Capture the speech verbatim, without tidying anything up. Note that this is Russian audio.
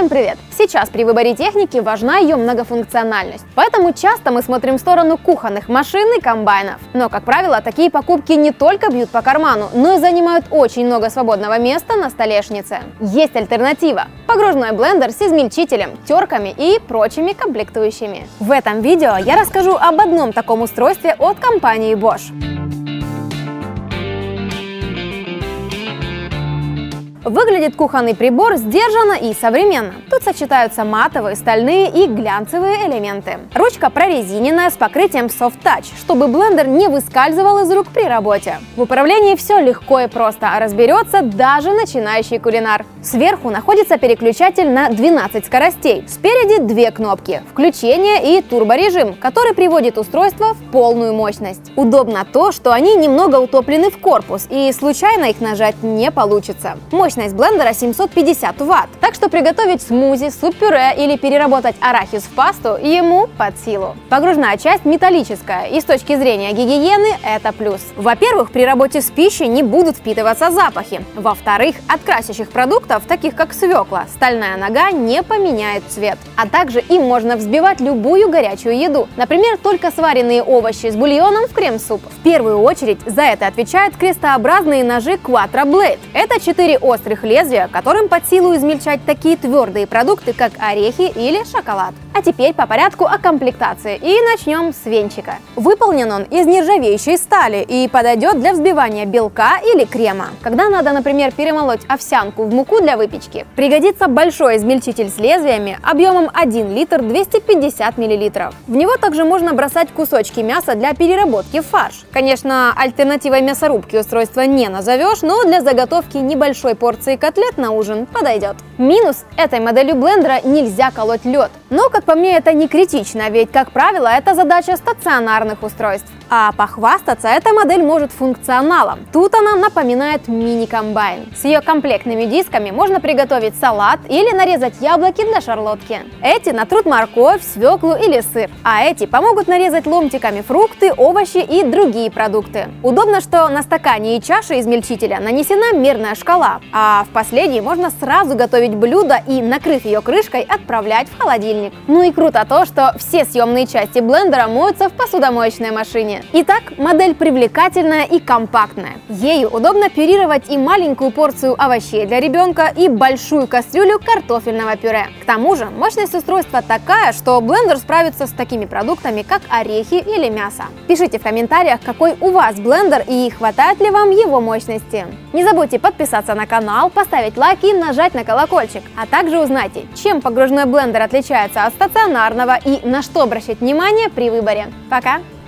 Всем привет! Сейчас при выборе техники важна ее многофункциональность, поэтому часто мы смотрим в сторону кухонных машин и комбайнов. Но, как правило, такие покупки не только бьют по карману, но и занимают очень много свободного места на столешнице. Есть альтернатива – погружной блендер с измельчителем, терками и прочими комплектующими. В этом видео я расскажу об одном таком устройстве от компании Bosch. Выглядит кухонный прибор сдержанно и современно. Тут сочетаются матовые, стальные и глянцевые элементы. Ручка прорезиненная с покрытием Soft Touch, чтобы блендер не выскальзывал из рук при работе. В управлении все легко и просто, а разберется даже начинающий кулинар. Сверху находится переключатель на двенадцать скоростей. Спереди две кнопки – включение и турборежим, который приводит устройство в полную мощность. Удобно то, что они немного утоплены в корпус, и случайно их нажать не получится. Мощность блендера семьсот пятьдесят ватт, так что приготовить смузи, суп-пюре или переработать арахис в пасту ему под силу. Погружная часть металлическая, и с точки зрения гигиены это плюс. Во-первых, при работе с пищей не будут впитываться запахи. Во-вторых, от красящих продуктов, таких как свекла, стальная нога не поменяет цвет. А также им можно взбивать любую горячую еду, например, только сваренные овощи с бульоном в крем-суп. В первую очередь за это отвечают крестообразные ножи Quattro Blade. Это четыре острых лезвия, которым под силу измельчать такие твердые продукты, как орехи или шоколад. А теперь по порядку о комплектации. И начнем с венчика. Выполнен он из нержавеющей стали и подойдет для взбивания белка или крема. Когда надо, например, перемолоть овсянку в муку для выпечки, пригодится большой измельчитель с лезвиями объемом один литр двести пятьдесят миллилитров. В него также можно бросать кусочки мяса для переработки в фарш. Конечно, альтернативой мясорубки устройство не назовешь, но для заготовки небольшой порции котлет на ужин подойдет. Минус этой моделью блендера – нельзя колоть лед. Но, как по мне, это не критично, ведь, как правило, это задача стационарных устройств. А похвастаться эта модель может функционалом. Тут она напоминает мини-комбайн. С ее комплектными дисками можно приготовить салат или нарезать яблоки для шарлотки. Эти натрут морковь, свеклу или сыр, а эти помогут нарезать ломтиками фрукты, овощи и другие продукты. Удобно, что на стакане и чаше измельчителя нанесена мерная шкала, а в последней можно сразу готовить блюдо и, накрыв ее крышкой, отправлять в холодильник. Ну и круто то, что все съемные части блендера моются в посудомоечной машине. Итак, модель привлекательная и компактная. Ею удобно пюрировать и маленькую порцию овощей для ребенка, и большую кастрюлю картофельного пюре. К тому же мощность устройства такая, что блендер справится с такими продуктами, как орехи или мясо. Пишите в комментариях, какой у вас блендер и хватает ли вам его мощности. Не забудьте подписаться на канал, поставить лайк и нажать на колокольчик. А также узнайте, чем погружной блендер отличается от стационарного и на что обращать внимание при выборе. Пока!